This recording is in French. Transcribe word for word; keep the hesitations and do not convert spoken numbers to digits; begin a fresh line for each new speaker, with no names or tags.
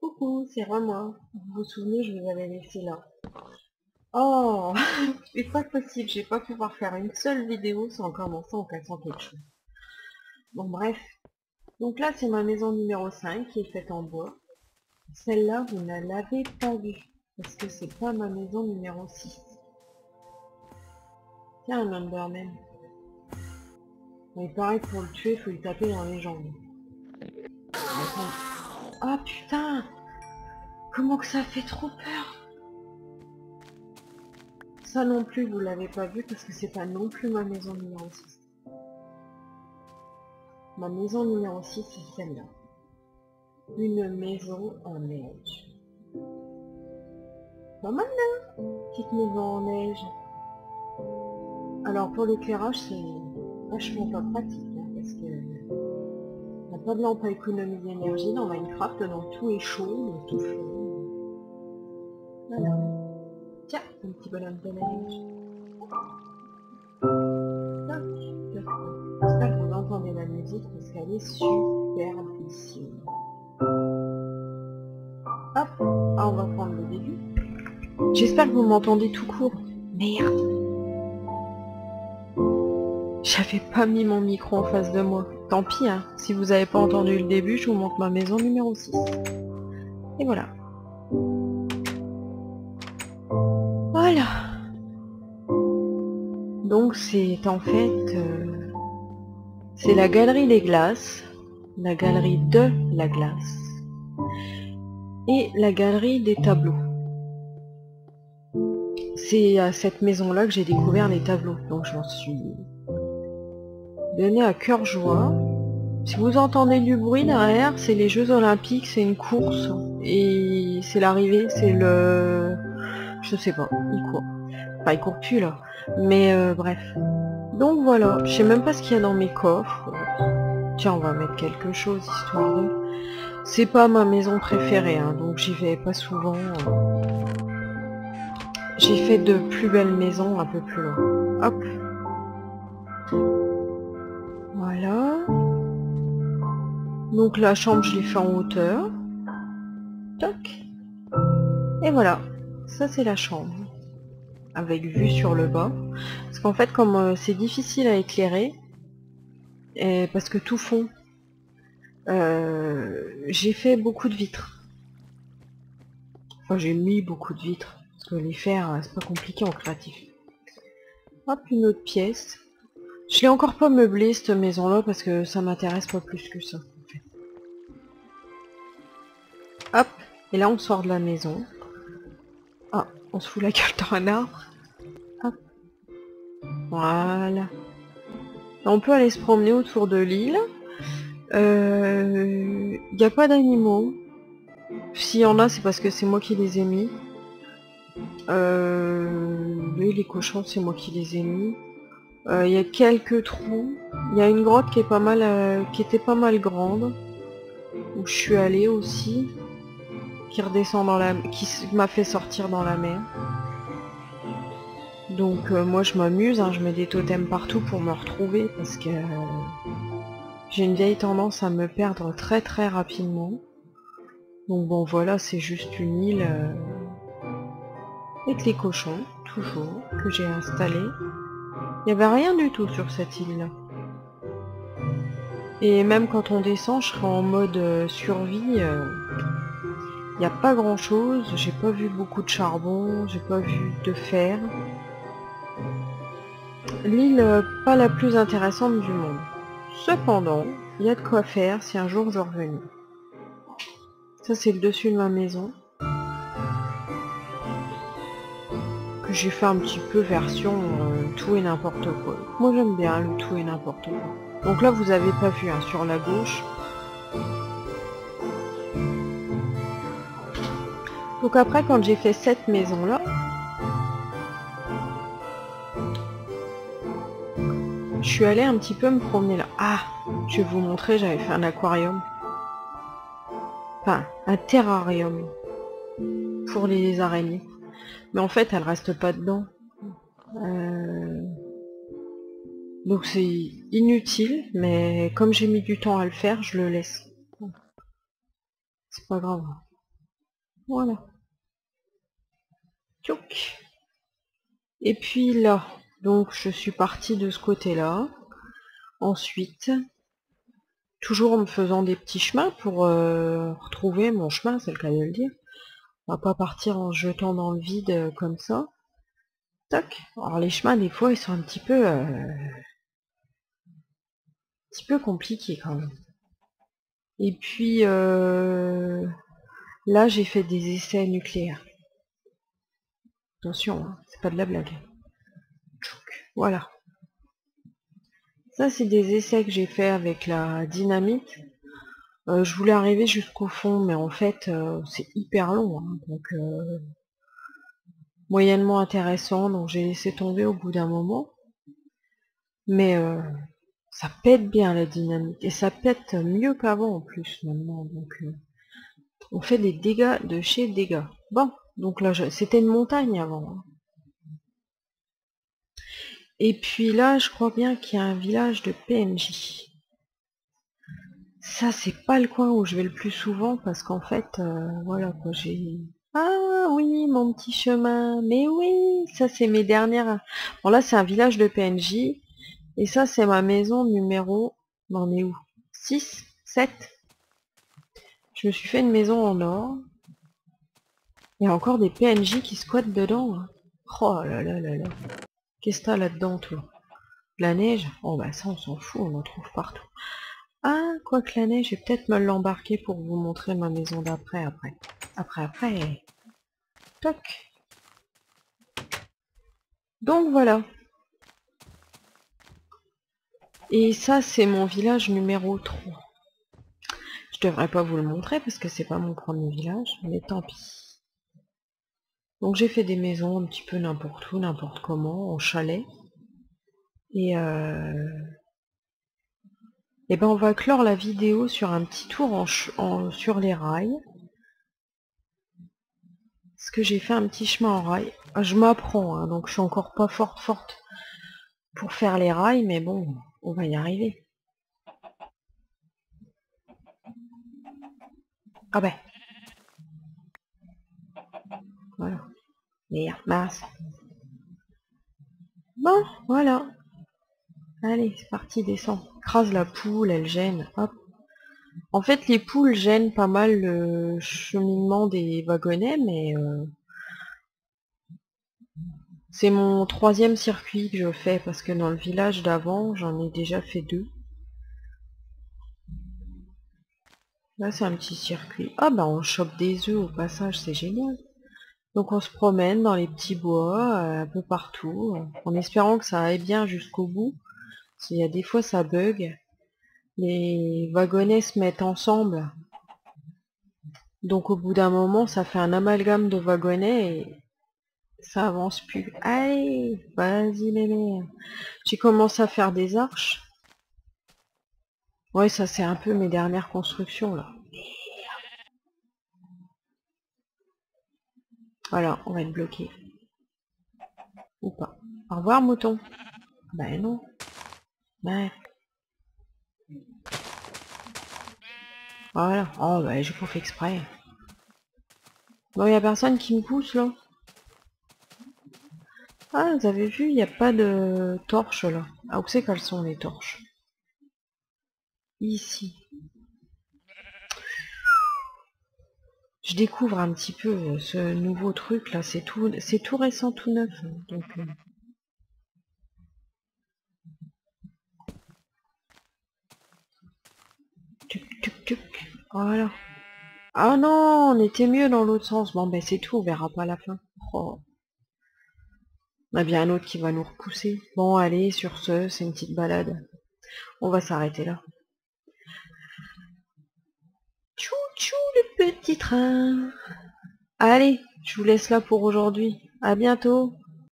Coucou, c'est moi. Vous vous souvenez, je vous avais laissé là. Oh, c'est pas possible, j'ai pas pu pouvoir faire une seule vidéo sans commencer en cassant quelque chose. Bon bref, donc là c'est ma maison numéro cinq qui est faite en bois. Celle-là, vous ne l'avez pas vue, parce que c'est pas ma maison numéro six. Tiens, un Enderman. Mais pareil, pour le tuer, il faut lui taper dans les jambes. Attends. Ah putain, comment que ça fait trop peur. Ça non plus, vous l'avez pas vu parce que c'est pas non plus ma maison numéro six. Ma maison numéro six, c'est celle-là. Une maison en neige. Pas mal, là, petite maison en neige. Alors pour l'éclairage, c'est vachement pas pratique, hein, parce que on n'a pas de lampe à économie d'énergie dans Minecraft, donc tout est chaud, donc tout chaud. Voilà. Tiens, un petit bonhomme de neige. J'espère que vous entendez la musique parce qu'elle est superbissime. Hop, ah, on va prendre le début. J'espère que vous m'entendez tout court. Merde. J'avais pas mis mon micro en face de moi. Tant pis, hein. Si vous avez pas entendu le début, je vous montre ma maison numéro six. Et voilà. Voilà. Donc c'est en fait... Euh, c'est la galerie des glaces. La galerie de la glace. Et la galerie des tableaux. C'est à cette maison-là que j'ai découvert les tableaux. Donc je m'en suis donné à cœur joie. Si vous entendez du bruit derrière, c'est les Jeux Olympiques, c'est une course. Et c'est l'arrivée, c'est le... Je sais pas, il court. Enfin, il court plus là. Mais euh, bref. Donc voilà, je sais même pas ce qu'il y a dans mes coffres. Tiens, on va mettre quelque chose, histoire de... C'est pas ma maison préférée, hein, donc j'y vais pas souvent. J'ai fait de plus belles maisons un peu plus loin. Hop. Voilà. Donc la chambre, je l'ai fait en hauteur. Toc. Et voilà. Ça, c'est la chambre. Avec vue sur le bas. Parce qu'en fait, comme euh, c'est difficile à éclairer, et parce que tout fond, euh, j'ai fait beaucoup de vitres. Enfin, j'ai mis beaucoup de vitres. Parce que les faire, c'est pas compliqué en créatif. Hop, une autre pièce. Je l'ai encore pas meublée cette maison-là parce que ça m'intéresse pas plus que ça. En fait. Hop, et là on sort de la maison. Ah, on se fout la gueule dans un arbre. Hop. Voilà. On peut aller se promener autour de l'île. Il euh, n'y a pas d'animaux. S'il y en a, c'est parce que c'est moi qui les ai mis. Euh, oui, les cochons, c'est moi qui les ai mis. Il euh, y a quelques trous. Il y a une grotte qui est pas mal, euh, qui était pas mal grande, où je suis allée aussi, qui redescend dans la, qui m'a fait sortir dans la mer. Donc euh, moi je m'amuse, hein, je mets des totems partout pour me retrouver parce que euh, j'ai une vieille tendance à me perdre très très rapidement. Donc bon voilà, c'est juste une île euh, avec les cochons, toujours, que j'ai installé. Il n'y avait rien du tout sur cette île-là. Et même quand on descend, je serai en mode euh, survie. Il euh, n'y a pas grand chose, j'ai pas vu beaucoup de charbon, j'ai pas vu de fer. L'île euh, pas la plus intéressante du monde. Cependant, il y a de quoi faire si un jour je revenais. Ça c'est le dessus de ma maison. Que j'ai fait un petit peu version euh, tout et n'importe quoi. Moi j'aime bien le tout et n'importe quoi. Donc là vous avez pas vu, hein, sur la gauche. Donc après quand j'ai fait cette maison là, je suis allée un petit peu me promener là. Ah, je vais vous montrer, j'avais fait un aquarium. Enfin, un terrarium. Pour les araignées. Mais en fait, elles restent pas dedans. Euh... Donc c'est inutile, mais comme j'ai mis du temps à le faire, je le laisse. C'est pas grave. Voilà. Tchouc. Et puis là, donc je suis partie de ce côté-là. Ensuite, toujours en me faisant des petits chemins pour euh, retrouver mon chemin, c'est le cas de le dire. On va pas partir en se jetant dans le vide euh, comme ça. Tac. Alors les chemins, des fois, ils sont un petit peu... Euh, un petit peu compliqués quand même. Et puis, euh, là, j'ai fait des essais nucléaires. Attention, hein, c'est pas de la blague. Voilà. Ça, c'est des essais que j'ai fait avec la dynamite. Euh, je voulais arriver jusqu'au fond, mais en fait, euh, c'est hyper long. Hein, donc, euh, moyennement intéressant, donc j'ai laissé tomber au bout d'un moment. Mais euh, ça pète bien la dynamite. Et ça pète mieux qu'avant en plus, maintenant. Donc, euh, on fait des dégâts de chez dégâts. Bon, donc là, je... c'était une montagne avant. Hein. Et puis là, je crois bien qu'il y a un village de P N J. Ça, c'est pas le coin où je vais le plus souvent parce qu'en fait, euh, voilà quoi, j'ai... Ah oui, mon petit chemin. Mais oui, ça c'est mes dernières... Bon là, c'est un village de P N J. Et ça, c'est ma maison numéro... On en est où? six, sept. Je me suis fait une maison en or. Il y a encore des P N J qui squattent dedans. Hein. Oh là là là là. Qu'est-ce que t'as là-dedans, toi? De la neige? Oh bah ça, on s'en fout, on en trouve partout. Ah, quoi que la neige, je vais peut-être me l'embarquer pour vous montrer ma maison d'après, après. Après, après. Toc. Donc voilà. Et ça, c'est mon village numéro trois. Je devrais pas vous le montrer parce que c'est pas mon premier village, mais tant pis. Donc j'ai fait des maisons un petit peu n'importe où, n'importe comment, en chalet. Et euh... Et ben on va clore la vidéo sur un petit tour en, en... sur les rails. Parce que j'ai fait un petit chemin en rail. Je m'apprends, hein, donc je suis encore pas forte forte pour faire les rails, mais bon, on va y arriver. Ah ben. Voilà. Merde, mince. Bon, voilà. Allez, c'est parti, descends. Crase la poule, elle gêne. Hop. En fait, les poules gênent pas mal le cheminement des wagonnets, mais euh, c'est mon troisième circuit que je fais, parce que dans le village d'avant, j'en ai déjà fait deux. Là, c'est un petit circuit. Ah bah, on chope des œufs au passage, c'est génial. Donc on se promène dans les petits bois, euh, un peu partout, euh, en espérant que ça aille bien jusqu'au bout. Parce qu'il y a des fois, ça bug. Les wagonnets se mettent ensemble. Donc au bout d'un moment, ça fait un amalgame de wagonnets et ça avance plus. Allez, vas-y mémé. J'ai commencé à faire des arches. Ouais, ça c'est un peu mes dernières constructions là. Voilà, on va être bloqué. Ou pas. Au revoir mouton. Ben non. Ouais. Voilà. Oh bah j'ai pas fait exprès. Bon, il y a personne qui me pousse là. Ah, vous avez vu, il n'y a pas de torches là. Ah, où c'est qu'elles sont les torches? Ici. Je découvre un petit peu ce nouveau truc là, c'est tout, c'est tout récent, tout neuf. Donc, euh... tuc, tuc, tuc. Voilà. Ah non, on était mieux dans l'autre sens. Bon ben c'est tout, on verra pas la fin. Oh. On a bien un autre qui va nous repousser. Bon allez, sur ce, c'est une petite balade. On va s'arrêter là. Tchou tchou le petit train. Allez, je vous laisse là pour aujourd'hui. À bientôt.